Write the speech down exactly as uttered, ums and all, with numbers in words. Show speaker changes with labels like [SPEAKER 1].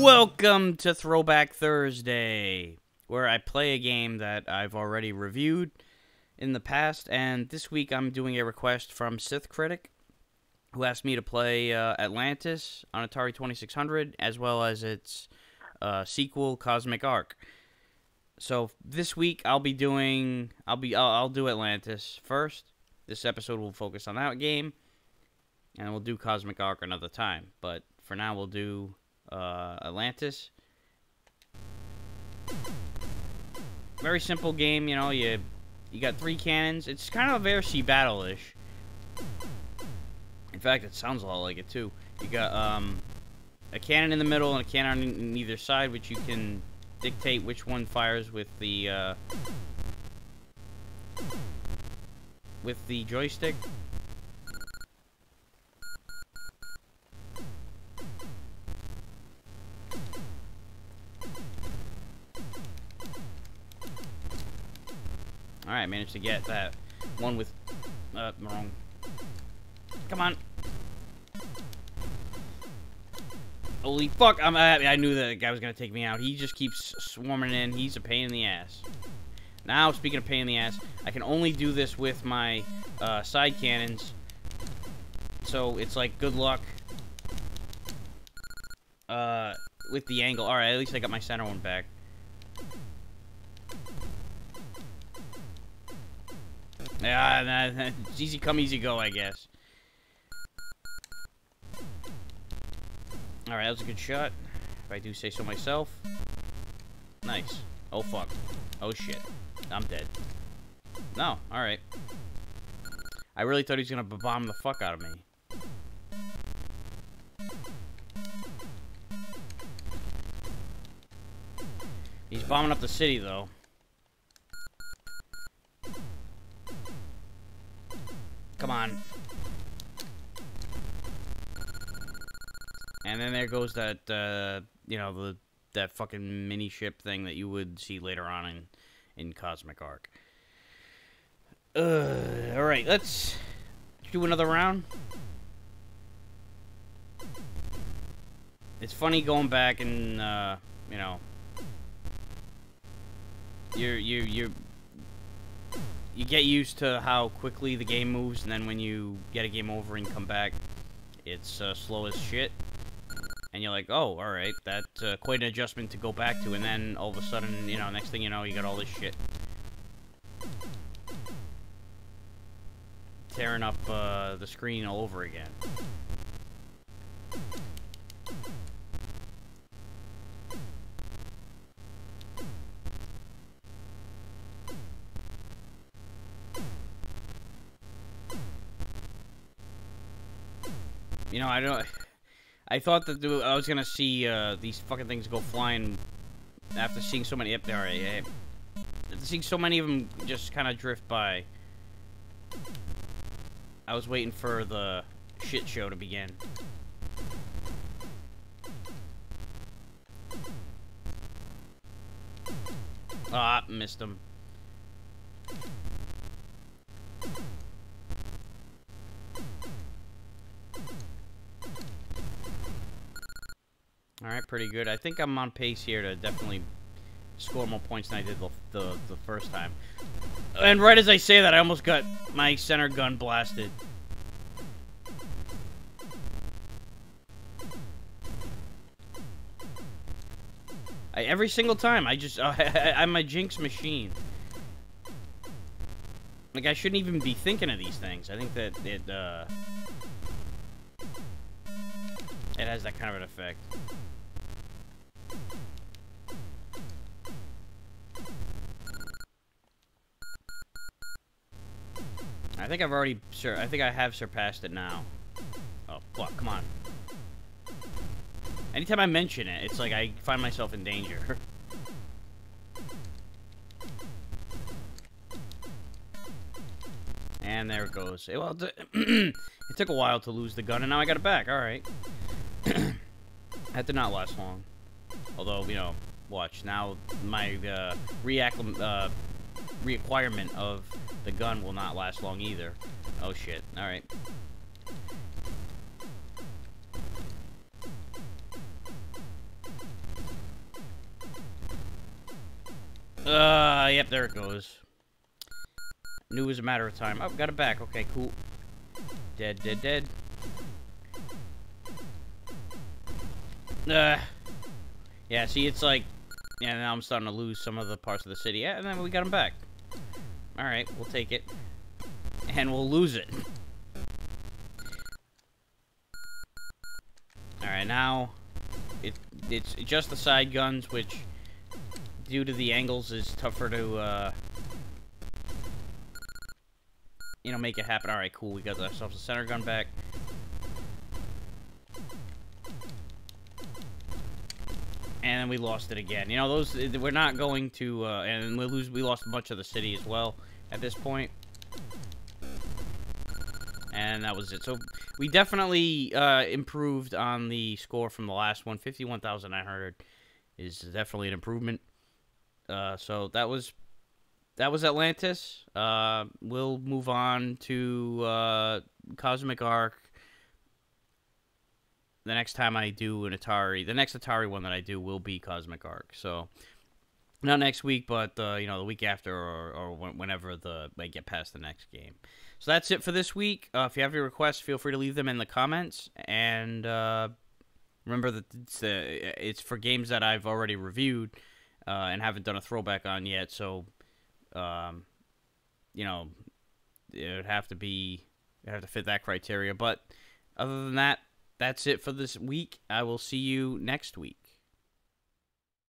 [SPEAKER 1] Welcome to Throwback Thursday, where I play a game that I've already reviewed in the past, and this week I'm doing a request from Sith Critic, who asked me to play uh, Atlantis on Atari twenty-six hundred, as well as its uh, sequel, Cosmic Ark. So this week I'll be doing, I'll be, I'll, I'll do Atlantis first. This episode will focus on that game, and we'll do Cosmic Ark another time. But for now, we'll do uh, Atlantis. Very simple game, you know. You you got three cannons. It's kind of Air Sea Battle-ish. In fact, it sounds a lot like it too. You got um, a cannon in the middle and a cannon on either side, which you can dictate which one fires with the uh, with the joystick. Alright, managed to get that one with uh, wrong. Come on. Holy fuck, I'm, I, I knew that guy was going to take me out. He just keeps swarming in. He's a pain in the ass. Now, speaking of pain in the ass, I can only do this with my uh, side cannons. So, it's like, good luck uh, with the angle. Alright, at least I got my center one back. Yeah, nah, it's easy come, easy go, I guess. Alright, that was a good shot, if I do say so myself. Nice. Oh, fuck. Oh, shit. I'm dead. No, alright. I really thought he was gonna bomb the fuck out of me. He's bombing up the city, though. Come on. And then there goes that, uh, you know, the that fucking mini ship thing that you would see later on in, in Cosmic Ark. Uh, alright, let's do another round. It's funny going back and, uh, you know, you're, you're, you're, you get used to how quickly the game moves, and then when you get a game over and come back, it's uh, slow as shit. And you're like, oh, alright, that's uh, quite an adjustment to go back to, and then all of a sudden, you know, next thing you know, you got all this shit. Tearing up uh, the screen all over again. You know, I don't... I thought that I was gonna see uh, these fucking things go flying after seeing so many... Alright, after seeing so many of them just kind of drift by. I was waiting for the shit show to begin. Ah, missed him. Alright, pretty good. I think I'm on pace here to definitely score more points than I did the, the, the first time. And right as I say that, I almost got my center gun blasted. I, every single time, I just... Uh, I, I'm a jinx machine. Like, I shouldn't even be thinking of these things. I think that it, uh... it has that kind of an effect. I think I've already, sure, I think I have surpassed it now. Oh, fuck, come on. Anytime I mention it, it's like I find myself in danger. And there it goes. It, well, it took a while to lose the gun, and now I got it back. Alright. That did not last long. Although, you know, watch. Now, my uh, reacclim uh, reacquirement of the gun will not last long either. Oh, shit. Alright. Uh, yep, there it goes. Knew it was a matter of time. Oh, got it back. Okay, cool. Dead, dead, dead. Uh, yeah, see, it's like... Yeah, now I'm starting to lose some of the parts of the city. Yeah, and then we got them back. Alright, we'll take it. And we'll lose it. Alright, now... It, it's just the side guns, which... Due to the angles, is tougher to, uh... you know, make it happen. Alright, cool. We got ourselves a center gun back. And then we lost it again. You know, those we're not going to, uh, and we lose. We lost a bunch of the city as well at this point, and that was it. So we definitely uh, improved on the score from the last one. Fifty-one thousand nine hundred is definitely an improvement. Uh, so that was that was Atlantis. Uh, we'll move on to uh, Cosmic Ark. The next time I do an Atari, the next Atari one that I do will be Cosmic Ark. So, not next week, but, uh, you know, the week after or, or whenever the I get past the next game. So that's it for this week. Uh, if you have any requests, feel free to leave them in the comments. And uh, remember that it's, uh, it's for games that I've already reviewed uh, and haven't done a throwback on yet. So, um, you know, it would have to be, it would have to fit that criteria. But other than that, that's it for this week. I will see you next week.